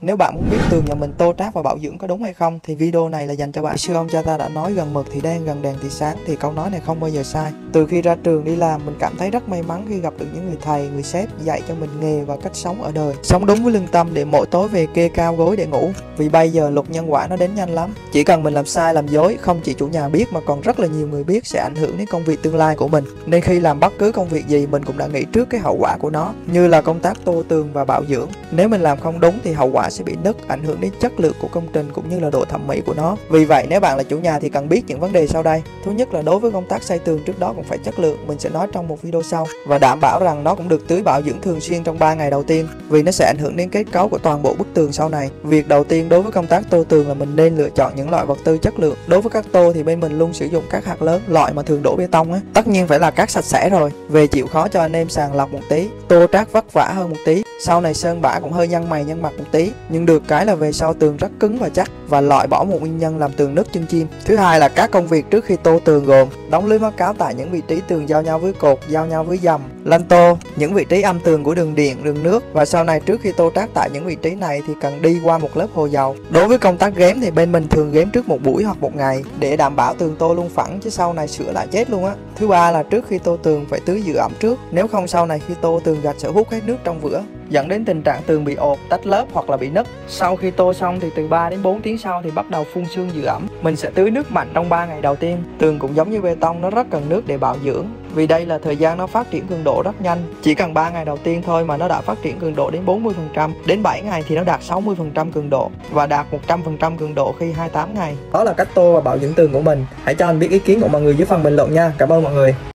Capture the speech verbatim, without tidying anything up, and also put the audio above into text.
Nếu bạn muốn biết tường nhà mình tô trát và bảo dưỡng có đúng hay không thì video này là dành cho bạn. Xưa ông cha ta đã nói gần mực thì đen, gần đèn thì sáng, thì câu nói này không bao giờ sai. Từ khi ra trường đi làm, mình cảm thấy rất may mắn khi gặp được những người thầy, người sếp dạy cho mình nghề và cách sống ở đời. Sống đúng với lương tâm để mỗi tối về kê cao gối để ngủ. Vì bây giờ luật nhân quả nó đến nhanh lắm. Chỉ cần mình làm sai, làm dối, không chỉ chủ nhà biết mà còn rất là nhiều người biết sẽ ảnh hưởng đến công việc tương lai của mình. Nên khi làm bất cứ công việc gì mình cũng đã nghĩ trước cái hậu quả của nó, như là công tác tô tường và bảo dưỡng. Nếu mình làm không đúng thì hậu quả sẽ bị nứt, ảnh hưởng đến chất lượng của công trình cũng như là độ thẩm mỹ của nó. Vì vậy nếu bạn là chủ nhà thì cần biết những vấn đề sau đây. Thứ nhất là đối với công tác xây tường trước đó cũng phải chất lượng, mình sẽ nói trong một video sau, và đảm bảo rằng nó cũng được tưới bảo dưỡng thường xuyên trong ba ngày đầu tiên, vì nó sẽ ảnh hưởng đến kết cấu của toàn bộ bức tường sau này. Việc đầu tiên đối với công tác tô tường là mình nên lựa chọn những loại vật tư chất lượng. Đối với các tô thì bên mình luôn sử dụng các hạt lớn, loại mà thường đổ bê tông á. Tất nhiên phải là cát sạch sẽ rồi. Về chịu khó cho anh em sàng lọc một tí, tô trát vất vả hơn một tí, sau này sơn bã cũng hơi nhăn mày nhăn mặt một tí, nhưng được cái là về sau tường rất cứng và chắc, và loại bỏ một nguyên nhân làm tường nứt chân chim. Thứ hai là các công việc trước khi tô tường gồm đóng lưới mắc cáo tại những vị trí tường giao nhau với cột, giao nhau với dầm, lăn tô, những vị trí âm tường của đường điện, đường nước, và sau này trước khi tô trát tại những vị trí này thì cần đi qua một lớp hồ dầu. Đối với công tác ghém thì bên mình thường ghém trước một buổi hoặc một ngày để đảm bảo tường tô luôn phẳng, chứ sau này sửa lại chết luôn á. Thứ ba là trước khi tô tường phải tưới giữ ẩm trước, nếu không sau này khi tô tường gạch sẽ hút hết nước trong vữa, dẫn đến tình trạng tường bị ộp, tách lớp hoặc là bị nứt. Sau khi tô xong thì từ ba đến bốn tiếng sau thì bắt đầu phun sương giữ ẩm. Mình sẽ tưới nước mạnh trong ba ngày đầu tiên. Tường cũng giống như bê tông, nó rất cần nước để bảo dưỡng, vì đây là thời gian nó phát triển cường độ rất nhanh. Chỉ cần ba ngày đầu tiên thôi mà nó đã phát triển cường độ đến bốn mươi phần trăm, đến bảy ngày thì nó đạt sáu mươi phần trăm cường độ, và đạt một trăm phần trăm cường độ khi hai mươi tám ngày. Đó là cách tô và bảo dưỡng tường của mình. Hãy cho anh biết ý kiến của mọi người dưới phần bình luận nha. Cảm ơn mọi người.